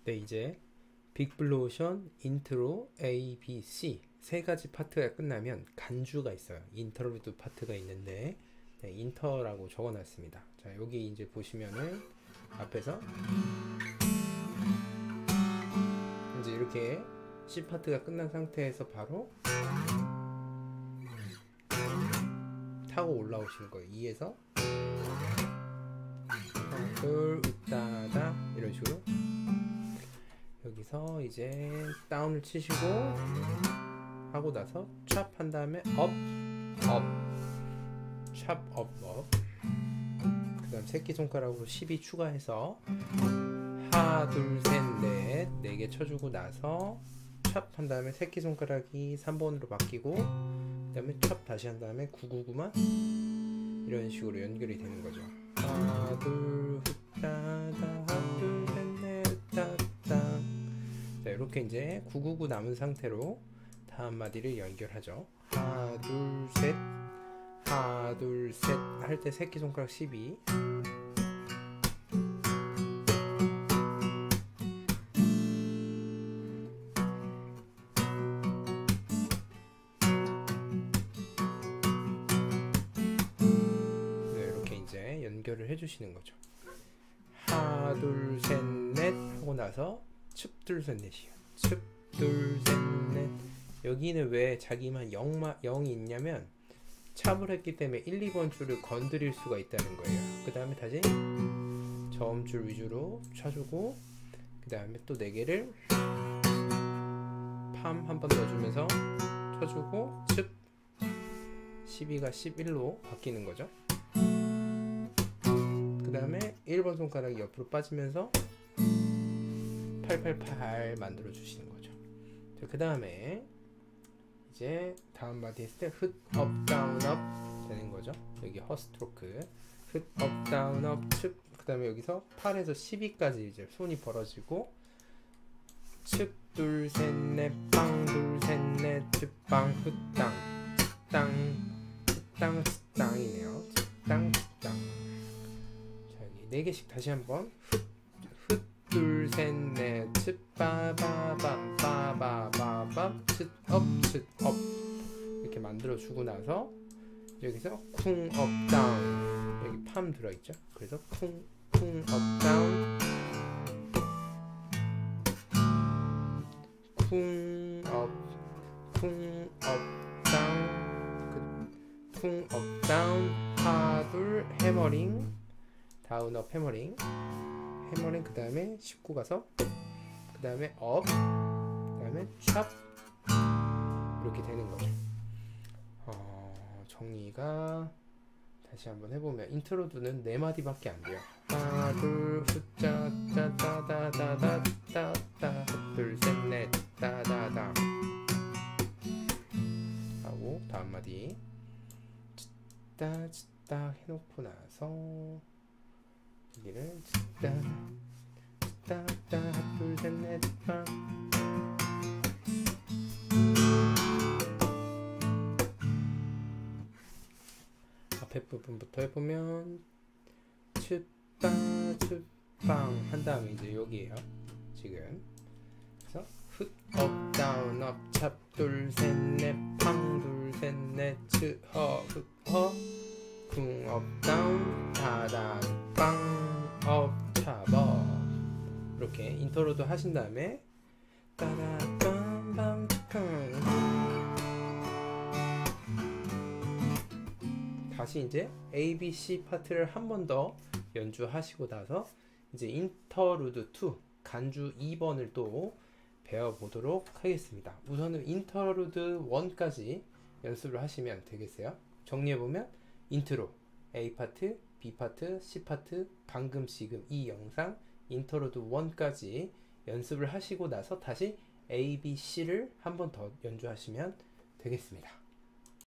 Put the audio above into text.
네, 이제 빅블루오션 인트로 A, B, C 세 가지 파트가 끝나면 간주가 있어요. 인터루드 파트가 있는데 네, 인터라고 적어놨습니다. 자, 여기 이제 보시면은 앞에서 이제 이렇게 C 파트가 끝난 상태에서 바로 타고 올라오시는 거예요. 2에서 둘, 으따다 이런 식으로 여기서 이제 다운을 치시고 하고 나서 찹 한 다음에 업, 업, 찹, 업, 업. 그 다음 새끼손가락으로 12 추가해서 하나, 둘, 셋, 넷 4개 쳐주고 나서 찹 한 다음에 새끼손가락이 3번으로 바뀌고 그 다음에 찹 다시 한 다음에 999만 이런 식으로 연결이 되는 거죠. 하나, 둘, 후따다, 하나, 둘, 셋, 넷, 후따다. 자, 이렇게 이제 999 남은 상태로 다음 마디를 연결하죠. 하나, 둘, 셋, 하나, 둘, 셋 할 때 새끼손가락 12. 네, 이렇게 이제 연결을 해주시는 거죠. 하나, 둘, 셋, 넷 하고 나서 측, 둘, 셋, 넷이요. 측, 둘, 셋, 넷. 여기는 왜 자기만 0이 있냐면 찹을 했기 때문에 1, 2번 줄을 건드릴 수가 있다는 거예요. 그 다음에 다시 저음줄 위주로 쳐주고 그 다음에 또 4개를 팜 한 번 넣어주면서 쳐주고 측 12가 11로 바뀌는 거죠. 그 다음에 1번 손가락이 옆으로 빠지면서 888 만들어 주시는 거죠. 그 다음에 이제 다음 마디 했을 때 훗, 업, 다운, 업 되는 거죠. 여기 허스트로크 훗, 업, 다운, 업, 측. 그 다음에 여기서 8에서 12까지 이제 손이 벌어지고 측, 둘, 셋, 넷, 빵, 둘, 셋, 넷, 측, 빵, 훗, 땅, 땅, 땅, 땅이네요. 땅, 땅. 자, 여기 4개씩 다시 한번 훗, 둘, 셋, 넷, 츠, 빠바밤, 빠바바밤, 츠, 업, 츠, 업 이렇게 만들어 주고 나서 여기서 쿵, 업, 다운 여기 팜 들어있죠. 그래서 쿵, 쿵, 업, 다운 쿵, 업, 쿵, 업, 다운 쿵, 업, 다운 하나, 둘, 해머링 다운, 업, 해머링 해머링 그 다음에 19 가서 그 다음에 업 그 다음에 샵 이렇게 되는 거죠. 정리가 다시 한번 해보면 인트로드는 4마디밖에 안 돼요. 하나 둘 숫자 따다다다다다다 둘 셋 넷 따다다 하고 다음 마디 찌따 찌따 해놓고 나서 여기를 찌따 찌따 둘 셋 넷 빵 앞에 부분부터 해보면 츠빠 츠빵 한 다음에 이제 여기에요. 지금 그래서 훗 업 다운 업 찹 둘 셋 넷 팡 둘 셋 넷 츠 허 훗 허 쿵 업 다운 다단 빵업 찹업 이렇게 인트로도 하신 다음에 따다 빰빰 다시 이제 A, B, C 파트를 한 번 더 연주하시고 나서 이제 인터루드 2 간주 2번을 또 배워보도록 하겠습니다. 우선은 인터루드 1까지 연습을 하시면 되겠어요. 정리해보면 인트로 A 파트, B 파트, C 파트, 방금 지금 이 영상 인터루드 1까지 연습을 하시고 나서 다시 A, B, C를 한 번 더 연주하시면 되겠습니다.